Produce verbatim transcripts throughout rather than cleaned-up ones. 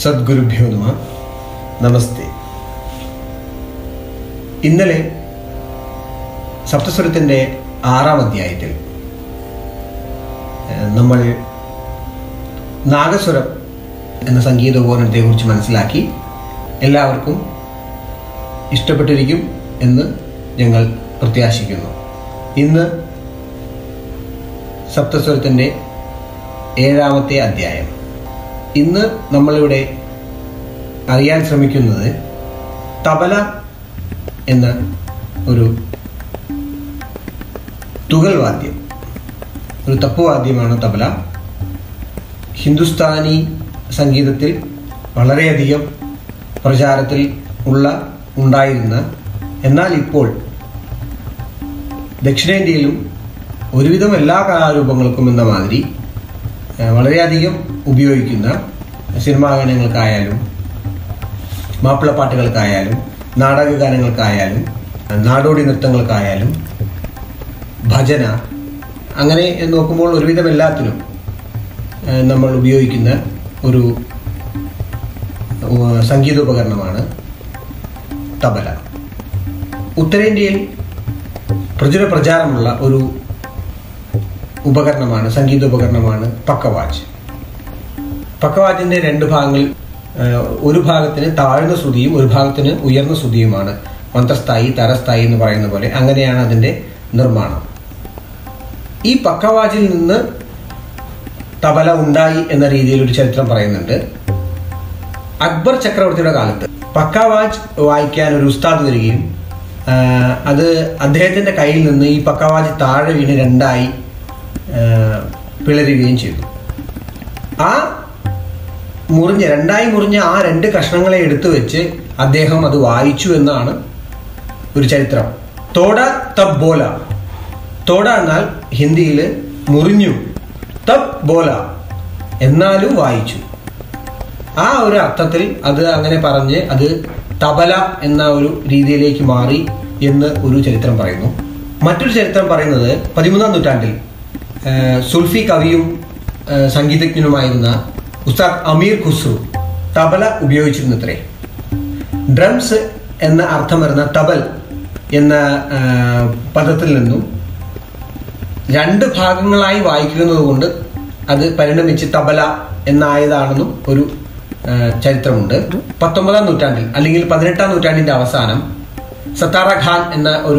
സദ്ഗുരുഭ്യോ നമഃ. നമസ്തേ. ഇന്നലെ സപ്തസ്വരത്തിൻ്റെ ആറാം അധ്യായത്തിൽ നമ്മൾ നാഗസ്വരം എന്ന സംഗീതോപകരണത്തെ കുറിച്ച് മനസ്സിലാക്കി. എല്ലാവർക്കും ഇഷ്ടപ്പെട്ടിരിക്കും എന്ന് ഞങ്ങൾ പ്രത്യാശിക്കുന്നു. ഇന്ന് സപ്തസ്വരത്തിൻ്റെ ഏഴാമത്തെ അധ്യായം. ഇന്ന് നമ്മളിവിടെ അറിയാൻ ശ്രമിക്കുന്നത് തബല എന്ന ഒരു തുകൽ വാദ്യം, ഒരു തപ്പുവാദ്യമാണ് തബല. ഹിന്ദുസ്ഥാനി സംഗീതത്തിൽ വളരെയധികം പ്രചാരത്തിൽ ഉള്ള ഉണ്ടായിരുന്ന, എന്നാൽ ഇപ്പോൾ ദക്ഷിണേന്ത്യയിലും ഒരുവിധം എല്ലാ കലാരൂപങ്ങൾക്കും എന്ന മാതിരി വളരെയധികം ഉപയോഗിക്കുന്ന, സിനിമാ ഗാനങ്ങൾക്കായാലും മാപ്പിളപ്പാട്ടുകൾക്കായാലും നാടക ഗാനങ്ങൾക്കായാലും നാടോടി നൃത്തങ്ങൾക്കായാലും ഭജന, അങ്ങനെ നോക്കുമ്പോൾ ഒരുവിധം എല്ലാത്തിനും നമ്മൾ ഉപയോഗിക്കുന്ന ഒരു സംഗീതോപകരണമാണ് തബല. ഉത്തരേന്ത്യയിൽ പ്രചുര പ്രചാരമുള്ള ഒരു ഉപകരണമാണ്, സംഗീതോപകരണമാണ് പക്കവാജ്. പക്കവാജിന്റെ രണ്ട് ഭാഗങ്ങൾ, ഒരു ഭാഗത്തിന് താഴ്ന്ന ശ്രുതിയും ഒരു ഭാഗത്തിന് ഉയർന്ന ശ്രുതിയുമാണ്. മന്ത്രസ്ഥായി, തരസ്ഥായി എന്ന് പറയുന്ന പോലെ അങ്ങനെയാണ് അതിന്റെ നിർമ്മാണം. ഈ പക്കവാജിൽ നിന്ന് തബല ഉണ്ടായി എന്ന രീതിയിൽ ഒരു ചരിത്രം പറയുന്നുണ്ട്. അക്ബർ ചക്രവർത്തിയുടെ കാലത്ത് പക്കവാജ് വായിക്കാൻ ഒരു ഉസ്താദ് വരികയും അത് അദ്ദേഹത്തിന്റെ കയ്യിൽ നിന്ന് ഈ പക്കവാജ് താഴെ വീണ് രണ്ടായി പിളരുകയും ചെയ്തു. ആ മുറിഞ്ഞ രണ്ടായി മുറിഞ്ഞ ആ രണ്ട് കഷ്ണങ്ങളെ എടുത്തു വെച്ച് അദ്ദേഹം അത് വായിച്ചു എന്നാണ് ഒരു ചരിത്രം. തോട തബ് ബോല. തോട എന്നാൽ ഹിന്ദിയിൽ മുറിഞ്ഞു, തബ് ബോല എന്നാലും വായിച്ചു. ആ ഒരു അർത്ഥത്തിൽ അത് അങ്ങനെ പറഞ്ഞ് അത് തബല എന്ന ഒരു രീതിയിലേക്ക് മാറി എന്ന് ഒരു ചരിത്രം പറയുന്നു. മറ്റൊരു ചരിത്രം പറയുന്നത് പതിമൂന്നാം നൂറ്റാണ്ടിൽ സുൽഫി കവിയും സംഗീതജ്ഞനുമായിരുന്ന ഉസ്താദ് അമീർ ഖുസ്രു തബല ഉപയോഗിച്ചിരുന്നത്രേ. ഡ്രംസ് എന്ന അർത്ഥം വരുന്ന തബൽ എന്ന പദത്തിൽ നിന്നും രണ്ട് ഭാഗങ്ങളായി വായിക്കുന്നത് കൊണ്ട് അത് പരിണമിച്ച് തബല എന്നായതാണെന്നും ഒരു ചരിത്രമുണ്ട്. പത്തൊമ്പതാം നൂറ്റാണ്ടിൽ അല്ലെങ്കിൽ പതിനെട്ടാം നൂറ്റാണ്ടിന്റെ അവസാനം സത്താറ ഖാൻ എന്ന ഒരു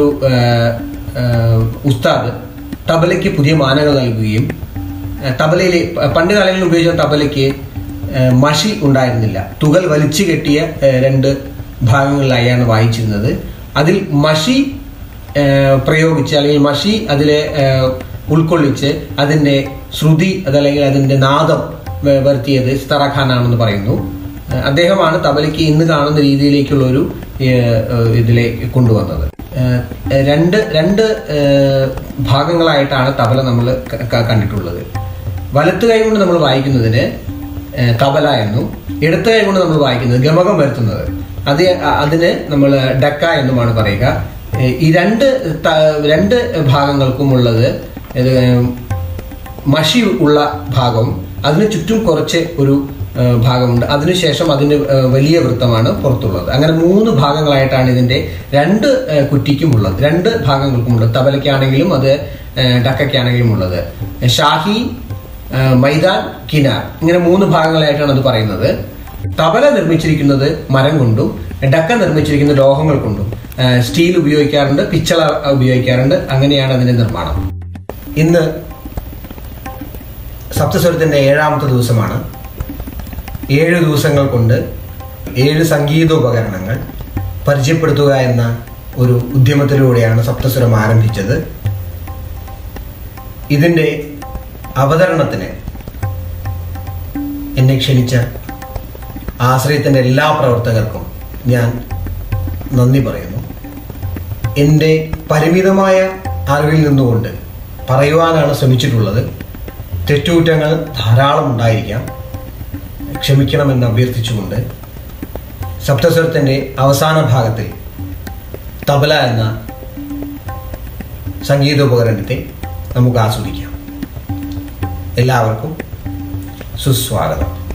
ഉസ്താദ് തബലയ്ക്ക് പുതിയ മാനങ്ങൾ നൽകുകയും, തബലയിലെ പണ്ട് കാലങ്ങളിൽ ഉപയോഗിച്ച തബലയ്ക്ക് മഷി ഉണ്ടായിരുന്നില്ല, തുകൽ വലിച്ചു കെട്ടിയ രണ്ട് ഭാഗങ്ങളിലായാണ് വായിച്ചിരുന്നത്. അതിൽ മഷി പ്രയോഗിച്ച് അല്ലെങ്കിൽ മഷി അതിലെ ഉൾക്കൊള്ളിച്ച് അതിന്റെ ശ്രുതി അതല്ലെങ്കിൽ അതിന്റെ നാദം വരുത്തിയത് സത്താറ ഖാൻ ആണെന്ന് പറയുന്നു. അദ്ദേഹമാണ് തബലയ്ക്ക് ഇന്ന് കാണുന്ന രീതിയിലേക്കുള്ള ഒരു ഇതിലെ കൊണ്ടുവന്നത്. രണ്ട് രണ്ട് ഭാഗങ്ങളായിട്ടാണ് തബല നമ്മൾ കണ്ടിട്ടുള്ളത്. വലത്ത് കൈ കൊണ്ട് നമ്മൾ വായിക്കുന്നതിന് തബല എന്നും ഇടത്ത് കൈ കൊണ്ട് നമ്മൾ വായിക്കുന്നത് ഗമകം വരുത്തുന്നത് അത് അതിന് നമ്മൾ ഡക്ക എന്നുമാണ് പറയുക. ഈ രണ്ട് രണ്ട് ഭാഗങ്ങൾക്കും ഉള്ളത് മഷി ഉള്ള ഭാഗവും അതിന് ചുറ്റും കുറച്ച് ഒരു ഭാഗമുണ്ട്. അതിനുശേഷം അതിന് വലിയ വൃത്തമാണ് പുറത്തുള്ളത്. അങ്ങനെ മൂന്ന് ഭാഗങ്ങളായിട്ടാണ് ഇതിന്റെ രണ്ട് കുറ്റിക്കും ഉള്ളത്, രണ്ട് ഭാഗങ്ങൾക്കും ഉള്ളത്. തബലയ്ക്കാണെങ്കിലും അത് ഡക്കയ്ക്കാണെങ്കിലും ഉള്ളത്. ഷാഹി, മൈദാൻ, കിനാർ, ഇങ്ങനെ മൂന്ന് ഭാഗങ്ങളായിട്ടാണ് അത് പറയുന്നത്. തബല നിർമ്മിച്ചിരിക്കുന്നത് മരം കൊണ്ടും ഡക്ക നിർമ്മിച്ചിരിക്കുന്നത് ലോഹങ്ങൾ കൊണ്ടും. സ്റ്റീൽ ഉപയോഗിക്കാറുണ്ട്, പിച്ചള ഉപയോഗിക്കാറുണ്ട്. അങ്ങനെയാണ് അതിന്റെ നിർമ്മാണം. ഇന്ന് സപ്തസ്വരത്തിന്റെ ഏഴാമത്തെ ദിവസമാണ്. ഏഴ് ദിവസങ്ങൾ കൊണ്ട് ഏഴ് സംഗീതോപകരണങ്ങൾ പരിചയപ്പെടുത്തുക എന്ന ഒരു ഉദ്യമത്തിലൂടെയാണ് സപ്തസ്വരം ആരംഭിച്ചത്. ഇതിന്റെ അവതരണത്തിന് എന്നെ ക്ഷണിച്ച ആശ്രയത്തിന്റെ എല്ലാ പ്രവർത്തകർക്കും ഞാൻ നന്ദി പറയുന്നു. എൻ്റെ പരിമിതമായ അറിവിൽ നിന്നുകൊണ്ട് പറയുവാനാണ് ശ്രമിച്ചിട്ടുള്ളത്. തെറ്റുകുറ്റങ്ങൾ ധാരാളം ഉണ്ടായിരിക്കാം, ക്ഷമിക്കണമെന്ന് അഭ്യർത്ഥിച്ചുകൊണ്ട് സപ്തസ്വരത്തിന്റെ അവസാന ഭാഗത്തിൽ തബല എന്ന സംഗീതോപകരണത്തെ നമുക്ക് ആസ്വദിക്കാം. എല്ലാവർക്കും സുസ്വാഗതം.